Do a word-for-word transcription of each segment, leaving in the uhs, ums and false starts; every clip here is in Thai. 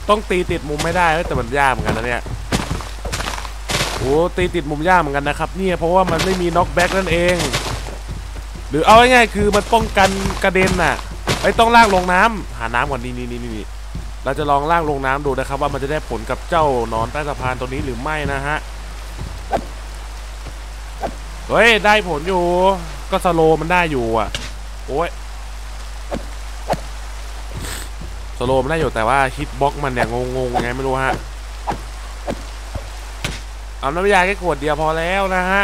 ต้องตีติดมุมไม่ได้แต่มันยากเหมือนกันนะเนี่ยโอ้ตีติดมุมยากเหมือนกันนะครับเนี่ยเพราะว่ามันไม่มีน็อกแบ็กนั่นเองหรือเอาง่ายๆคือมันป้องกันกระเด็นน่ะไอ้ต้องลากลงน้ำหาน้ำก่อนนี่นี่นี่นี่เราจะลองลากลงน้ำดูนะครับว่ามันจะได้ผลกับเจ้าหนอนใต้สะพานตัวนี้หรือไม่นะฮะเฮ้ยได้ผลอยู่ก็สโลมันได้อยู่อ่ะโอ้ยสโลมันได้อยู่แต่ว่าฮิตบ็อกมันเนี่ยงงๆไงไม่รู้ฮะเอาน้ำยาแค่ขวดเดียวพอแล้วนะฮะ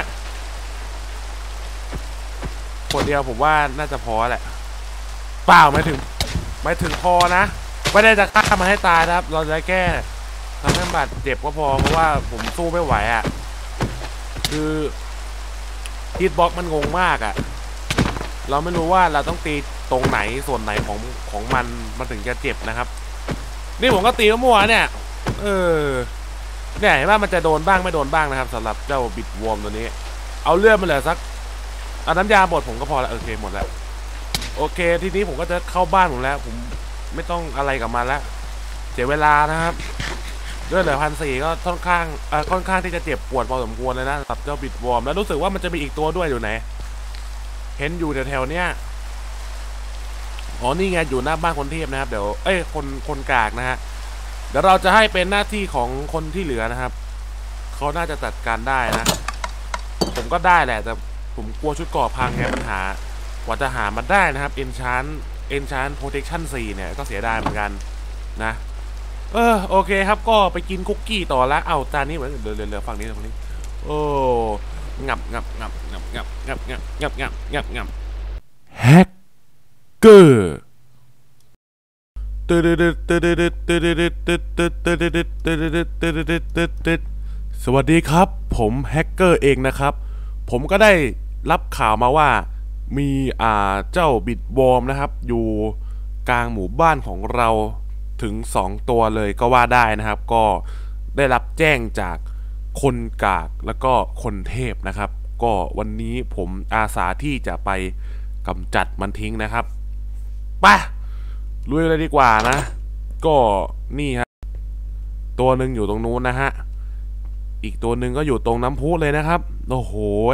ขวดเดียวผมว่าน่าจะพอแหละเปล่าไม่ถึงไม่ถึงพอนะไม่ได้จะฆ่ามันให้ตายนะครับเราจะแค่ทำให้บาดเจ็บก็พอเพราะว่าผมสู้ไม่ไหวอ่ะคือฮิตบ็อกมันงงมากอ่ะเราไม่รู้ว่าเราต้องตีตรงไหนส่วนไหนของของมันมันถึงจะเจ็บนะครับนี่ผมก็ตีมั่วเนี่ยเออเนี่ยเห็นว่ามันจะโดนบ้างไม่โดนบ้างนะครับสำหรับเจ้าบิดวอร์มตัวนี้เอาเลือดมาเหลือสักเอาน้ำยาบดผมก็พอแล้วโอเคหมดแล้วโอเคทีนี้ผมก็จะเข้าบ้านผมแล้วผมไม่ต้องอะไรกับมันแล้วเสียเวลานะครับเลือดเหลือพันสี่ก็ค่อนข้างเอ่อค่อนข้างที่จะเจ็บปวดพอสมควรเลยนะสำหรับเจ้าบิดวอร์มแล้วรู้สึกว่ามันจะมีอีกตัวด้วยอยู่ไหนเห็นอยู่แถวๆเนี้ยอ๋อนี่ไงอยู่หน้าบ้านคนเทพนะครับเดี๋ยวเอ้ยคนคนกากนะฮะเดี๋ยวเราจะให้เป็นหน้าที่ของคนที่เหลือนะครับเขาน่าจะจัดการได้นะผมก็ได้แหละแต่ผมกลัวชุดก่อพังไงปัญหากว่าจะหามันได้นะครับ Enchant Enchant Protection สี่เนี่ยก็เสียดายเหมือนกันนะเออโอเคครับก็ไปกินคุกกี้ต่อแล้วเอาจานนี้เหมือนเดี๋ยวเดี๋ยวฝั่งนี้ฝั่งนี้โอ้งับงับงับงับงับงับงับงับงับงับงับแฮกเกอร์สวัสดีครับผมแฮกเกอร์เองนะครับผมก็ได้รับข่าวมาว่ามีอ่าเจ้าบิดวอร์มนะครับอยู่กลางหมู่บ้านของเราถึงสองตัวเลยก็ว่าได้นะครับก็ได้รับแจ้งจากคนกากแล้วก็คนเทพนะครับก็วันนี้ผมอาสาที่จะไปกำจัดมันทิ้งนะครับไปลุยเลยดีกว่านะก็นี่ฮะตัวหนึ่งอยู่ตรงนู้นนะฮะอีกตัวหนึ่งก็อยู่ตรงน้ำพุเลยนะครับโอ้โห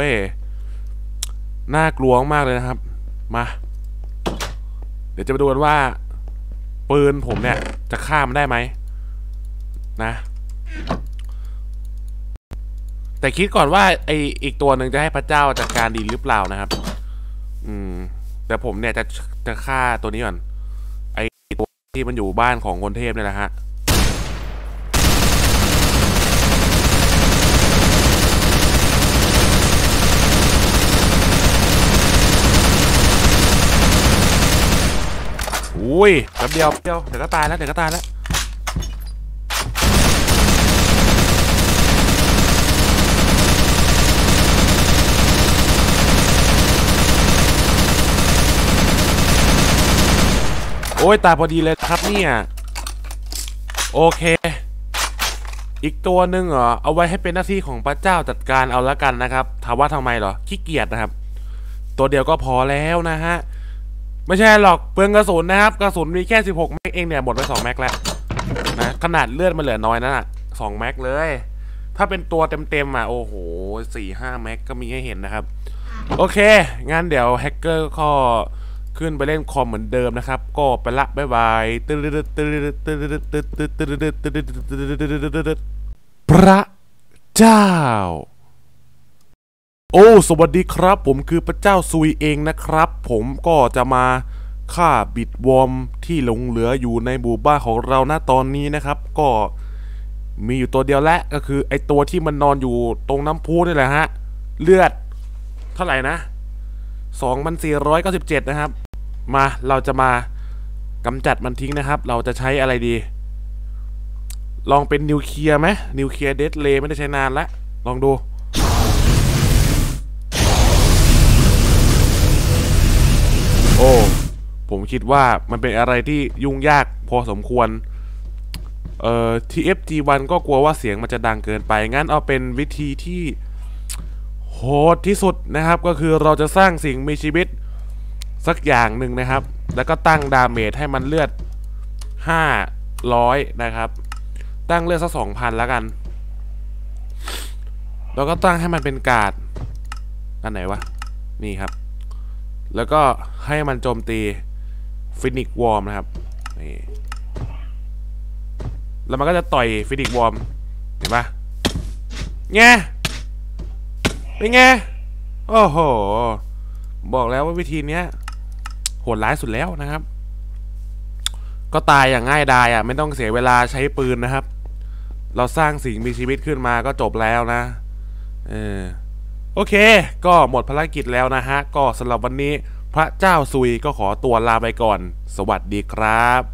น่ากลัวมากเลยนะครับมาเดี๋ยวจะไปดูกันว่าปืนผมเนี่ยจะฆ่ามันได้ไหมนะแต่คิดก่อนว่าไออีกตัวหนึ่งจะให้พระเจ้าจัดการดีหรือเปล่านะครับอืมแต่ผมเนี่ยจะจะฆ่าตัวนี้ก่อนไอตัวที่มันอยู่บ้านของคนเทพเนี่ยแหละฮะอุ้ยแป๊บเดียวเดียวเดี๋ยวก็ตายแล้วเดี๋ยวก็ตายแล้วโอ้ยตายพอดีเลยครับเนี่ยโอเคอีกตัวหนึ่งเหรอเอาไว้ให้เป็นหน้าที่ของพระเจ้าจัดการเอาละกันนะครับถามว่าทำไมเหรอขี้เกียจนะครับตัวเดียวก็พอแล้วนะฮะไม่ใช่หรอกเปลืองกระสุนนะครับกระสุนมีแค่สิบหกแม็กเองเนี่ยหมดไปสองแม็กแล้วนะขนาดเลือดมันเหลือน้อยนั่นน่ะสองแม็กเลยถ้าเป็นตัวเต็มๆอ่ะโอ้โหสี่ห้าแม็กก็มีให้เห็นนะครับโอเคงั้นเดี๋ยวแฮกเกอร์ข้อขึ้นไปเล่นคอมเหมือนเดิมนะครับก็ไปละบ๊ายบายพระเจ้าโอ้สวัสดีครับผมคือพระเจ้าซุยเองนะครับผมก็จะมาฆ่าบิดวอร์มที่หลงเหลืออยู่ในหมู่บ้านของเราณตอนนี้นะครับก็มีอยู่ตัวเดียวและก็คือไอตัวที่มันนอนอยู่ตรงน้ำพุนี่แหละฮะเลือดเท่าไหร่นะ สองพันสี่ร้อยเก้าสิบเจ็ด นะครับมาเราจะมากำจัดมันทิ้งนะครับเราจะใช้อะไรดีลองเป็นนิวเคลียร์ไหมนิวเคลียร์เดดเลย์ไม่ได้ใช้นานแล้วลองดูโอ้ผมคิดว่ามันเป็นอะไรที่ยุ่งยากพอสมควรเอ่อ ที เอฟ จี วัน ก็กลัวว่าเสียงมันจะดังเกินไปงั้นเอาเป็นวิธีที่โหดที่สุดนะครับก็คือเราจะสร้างสิ่งมีชีวิตสักอย่างหนึ่งนะครับแล้วก็ตั้งดาเมจให้มันเลือดห้าร้อยนะครับตั้งเลือดสักสองพันแล้วกันแล้วก็ตั้งให้มันเป็นการ์ดอันไหนวะนี่ครับแล้วก็ให้มันโจมตีฟินิกวอร์มนะครับนี่แล้วมันก็จะต่อยฟินิกวอร์มเห็นปะไงเป็นไงโอ้โหบอกแล้วว่าวิธีเนี้ยโหดร้ายสุดแล้วนะครับก็ตายอย่างง่ายดายอ่ะไม่ต้องเสียเวลาใช้ปืนนะครับเราสร้างสิ่งมีชีวิตขึ้นมาก็จบแล้วนะเออโอเคก็หมดภารกิจแล้วนะฮะก็สำหรับวันนี้พระเจ้าซุยก็ขอตัวลาไปก่อนสวัสดีครับ